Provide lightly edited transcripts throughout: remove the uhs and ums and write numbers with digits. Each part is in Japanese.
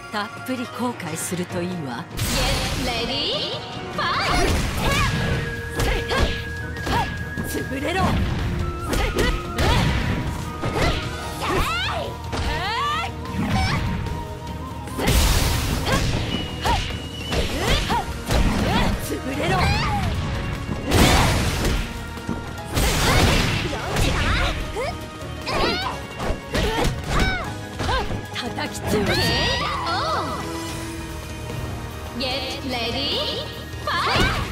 たっぷり後悔するといいわ。 Get ready, fight! 潰れろ。潰れろ。叩きつぶす。 Get ready, fight!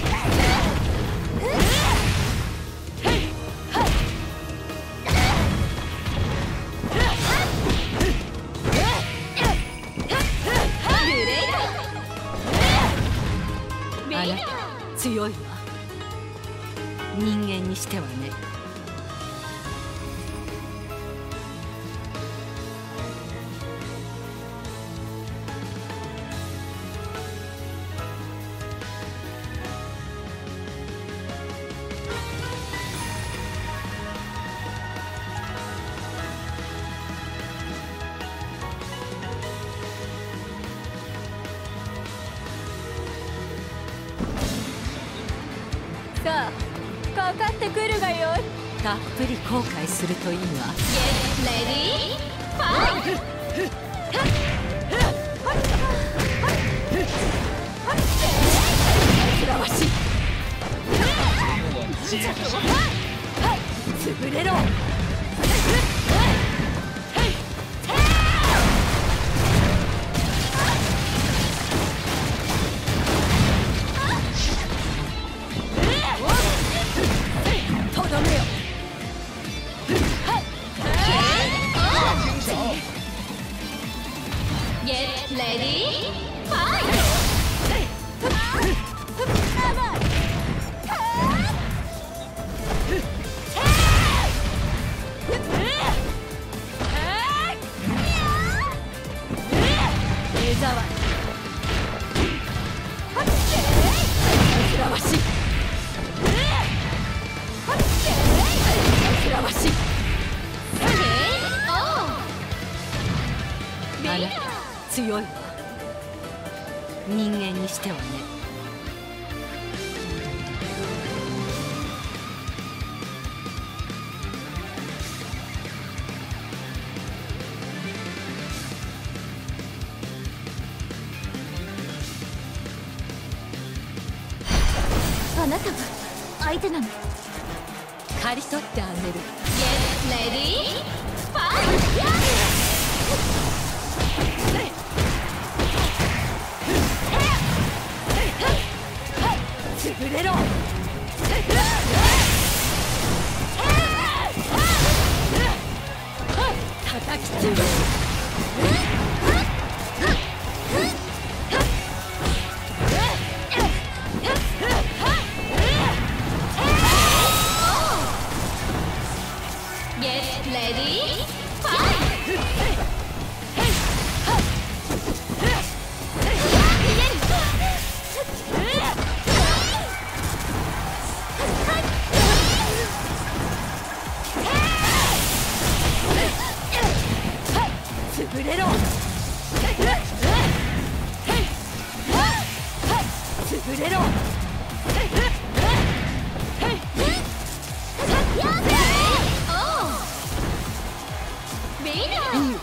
あなた強いわ。人間にしてはね。 さあ、かかってくるがよい。 たっぷり後悔するといいわ。 Get ready, fight! 煩わしい。潰れろ。とどめよ。 Get ready, fight! 目障り。煩わしい。煩わしい。あなた強いわ。人間にしてはね。 あなたが相手なの。 刈り取ってあげる。 Get ready, fight! 潰れろ。叩きつぶす。 Get ready, fight! 潰れろ。潰れろ。いいわ。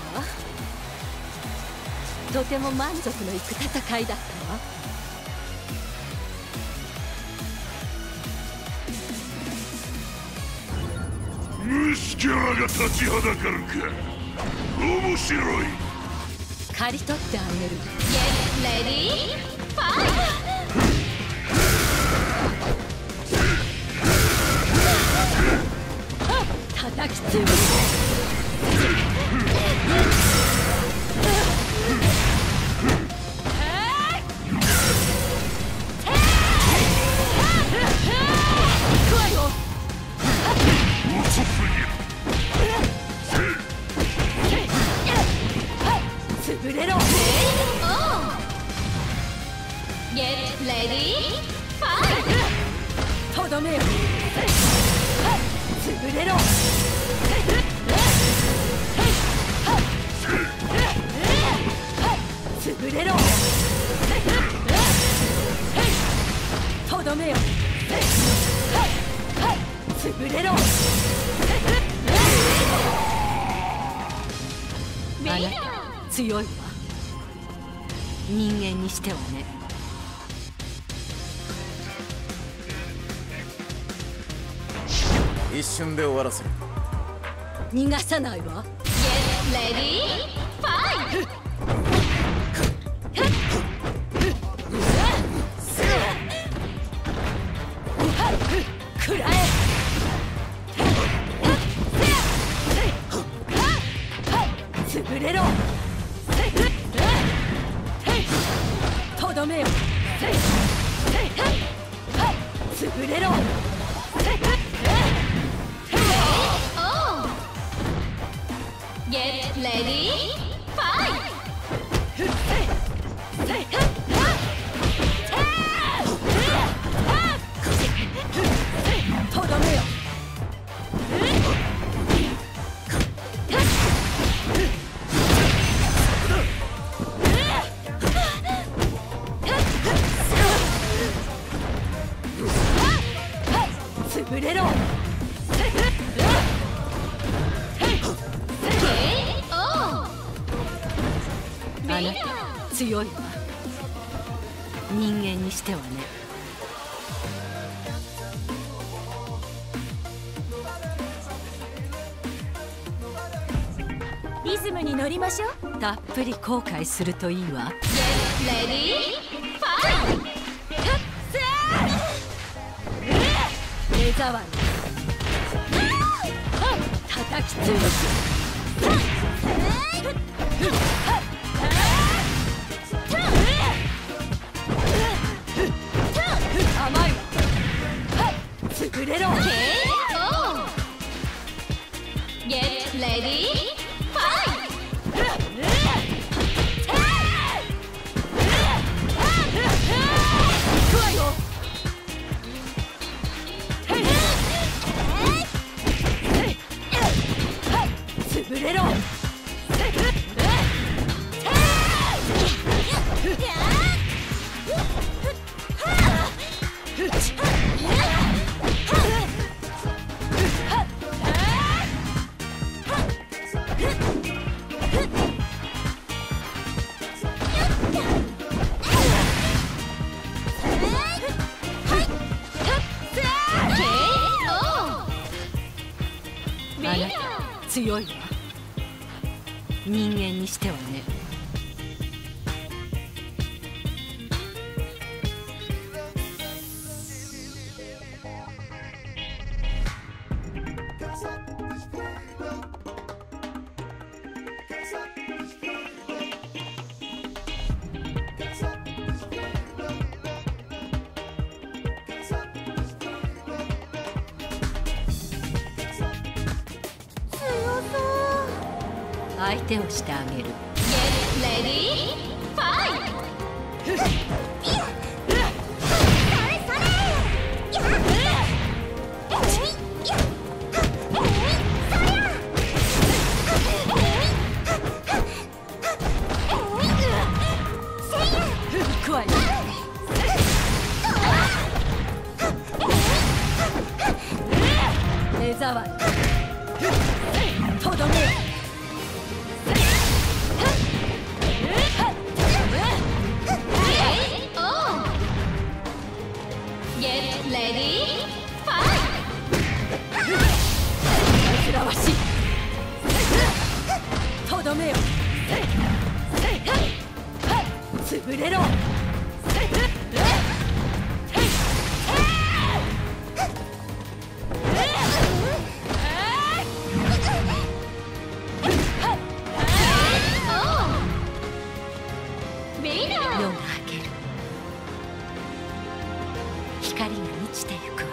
とても満足のいく戦いだったわ。 虫キャラが立ちはだかるか。面白い。 刈り取ってあげる。 Get ready, fight! 叩きつぶす。潰れろ。 Get ready, fight! とどめよ。潰れろ。 あなた強いわ。人間にしてはね。 一瞬で終わらせる。 逃がさないわ。 Get ready, fight! くらえ。潰れろ。とどめよ。潰れろ。 Oh! Get ready, fight! とどめよ。潰れろ。あなた強いわ。人間にしてはね。 リズムに乗りましょう。 たっぷり後悔するといいわ。 Get ready, fight! 目障り。叩きつぶ甘いわ。潰れろ。 KO! Get ready, fight! 行くわよ。潰れろ。あなた強いわ。人間にしてはね。相手をしてあげる。 Get ready, fight! 行くわよ。目障り。とどめよ。 Get ready, fight! 煩わしい。とどめよ。潰れろ。夜が明ける。光が満ちてゆくわ。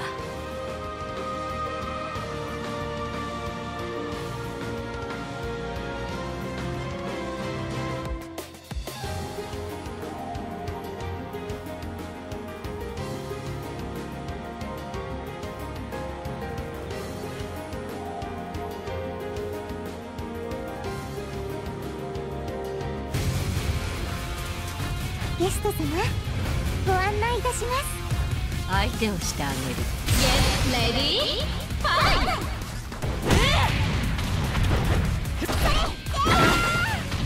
ゲスト様、ご案内いたします。 相手をしてあげる。 Get ready, fight!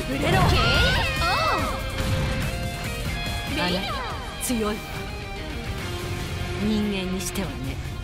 触れろ。 KO あなた強いわ。人間にしてはね。